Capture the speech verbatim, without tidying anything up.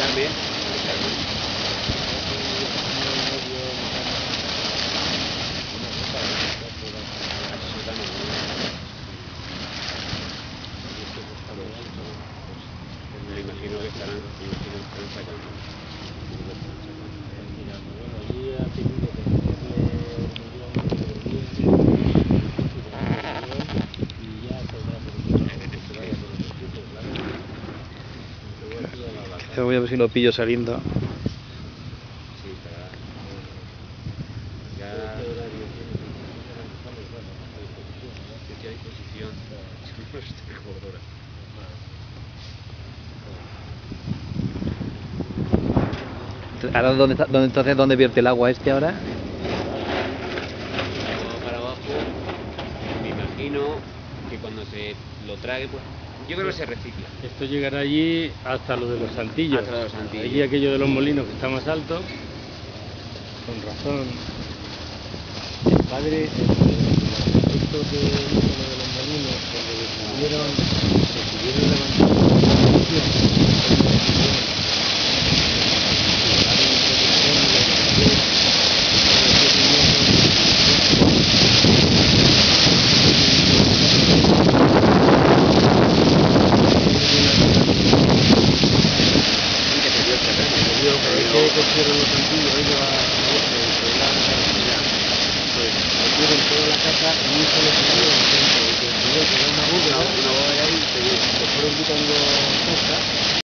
Carmen. Mari Carmen. Me imagino que estarán, me imagino que estarán sacando. Bueno, allí ha tenido que y ya saldrá por el Voy a ver si lo pillo saliendo. Sí, estará. Ya. ¿Qué disposición? Yo no estoy como ahora. Ahora, ¿dónde está, dónde, entonces, ¿dónde vierte el agua este ahora? Para abajo, me imagino que cuando se lo trague, pues yo creo que se recicla. Esto llegará allí hasta lo de los Saltillos. Hasta lo de los Saltillos. Allí aquello de los molinos que está más alto. Con razón. El padre, el proyecto que hizo lo de los molinos, cuando decidieron, decidieron levantar la producción, cogieron los antiguos, ellos a pues metieron toda la casa en un solo sitio en el centro, y que el que era una bóveda, una bóveda ahí, se fueron quitando cosas.